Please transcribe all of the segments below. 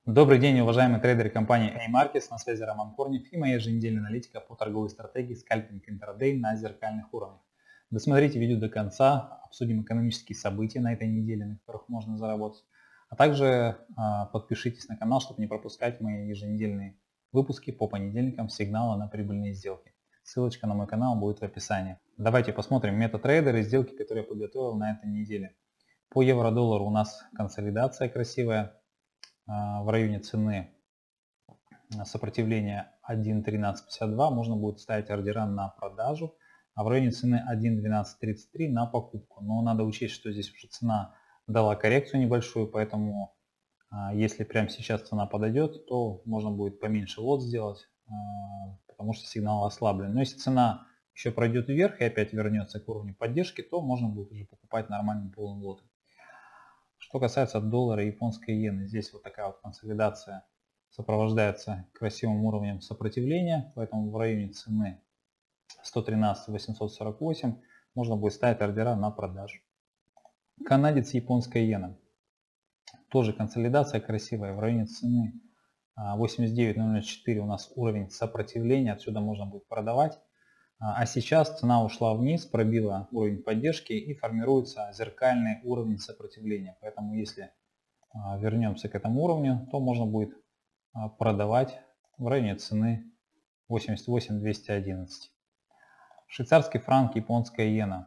Добрый день, уважаемые трейдеры компании A-Markets, на связи Роман Корнев и моя еженедельная аналитика по торговой стратегии скальпинг интрадей на зеркальных уровнях. Досмотрите видео до конца, обсудим экономические события на этой неделе, на которых можно заработать. А также подпишитесь на канал, чтобы не пропускать мои еженедельные выпуски по понедельникам сигнала на прибыльные сделки. Ссылочка на мой канал будет в описании. Давайте посмотрим метатрейдеры и сделки, которые я подготовил на этой неделе. По евро-доллару у нас консолидация красивая. В районе цены сопротивления 1.1352 можно будет ставить ордера на продажу, а в районе цены 1.1233 на покупку. Но надо учесть, что здесь уже цена дала коррекцию небольшую, поэтому если прямо сейчас цена подойдет, то можно будет поменьше лот сделать, потому что сигнал ослаблен. Но если цена еще пройдет вверх и опять вернется к уровню поддержки, то можно будет уже покупать нормальным полным лотом. Что касается доллара и японской иены, здесь вот такая вот консолидация сопровождается красивым уровнем сопротивления, поэтому в районе цены 113 848 можно будет ставить ордера на продажу. Канадец и японская иена. Тоже консолидация красивая, в районе цены 89.004 у нас уровень сопротивления, отсюда можно будет продавать. А сейчас цена ушла вниз, пробила уровень поддержки и формируется зеркальный уровень сопротивления. Поэтому если вернемся к этому уровню, то можно будет продавать в районе цены 88 211. Швейцарский франк, японская иена.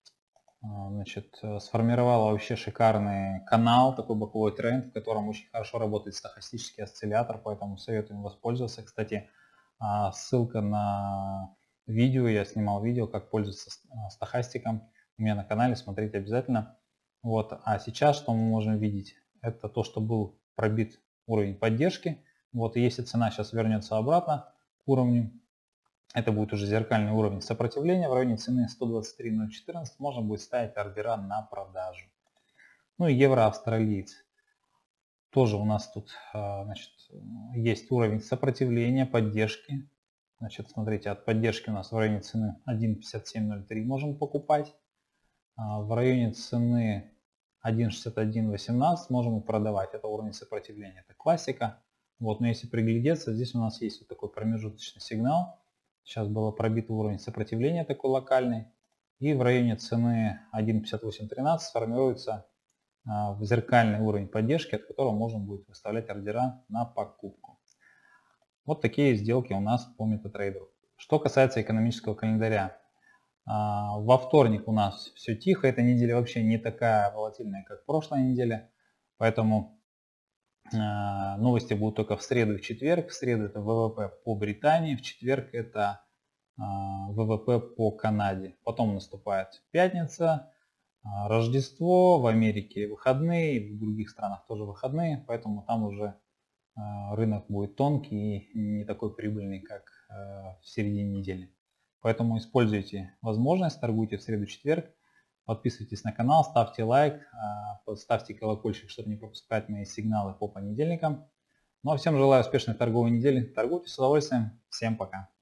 Сформировала вообще шикарный канал, такой боковой тренд, в котором очень хорошо работает стохастический осциллятор, поэтому советую им воспользоваться. Кстати, ссылка на видео, я снимал видео, как пользоваться стохастиком у меня на канале, смотрите обязательно. Вот. А сейчас что мы можем видеть? Это то, что был пробит уровень поддержки. Вот. И если цена сейчас вернется обратно к уровню, это будет уже зеркальный уровень сопротивления в районе цены 123.014, можно будет ставить ордера на продажу. Ну и евро-австралиец. Тоже у нас тут есть уровень сопротивления, поддержки. Смотрите, от поддержки у нас в районе цены 1.5703 можем покупать. В районе цены 1.6118 можем продавать. Это уровень сопротивления, это классика. Вот, но если приглядеться, здесь у нас есть вот такой промежуточный сигнал. Сейчас был пробит уровень сопротивления такой локальный. И в районе цены 1.5813 сформируется зеркальный уровень поддержки, от которого можно будет выставлять ордера на покупку. Вот такие сделки у нас по метатрейдеру. Что касается экономического календаря. Во вторник у нас все тихо. Эта неделя вообще не такая волатильная, как прошлая неделя. Поэтому новости будут только в среду и в четверг. В среду это ВВП по Британии, в четверг это ВВП по Канаде. Потом наступает пятница, Рождество, в Америке выходные, в других странах тоже выходные. Поэтому там уже рынок будет тонкий и не такой прибыльный, как в середине недели. Поэтому используйте возможность, торгуйте в среду-четверг, подписывайтесь на канал, ставьте лайк, ставьте колокольчик, чтобы не пропускать мои сигналы по понедельникам. Ну а всем желаю успешной торговой недели, торгуйте с удовольствием, всем пока!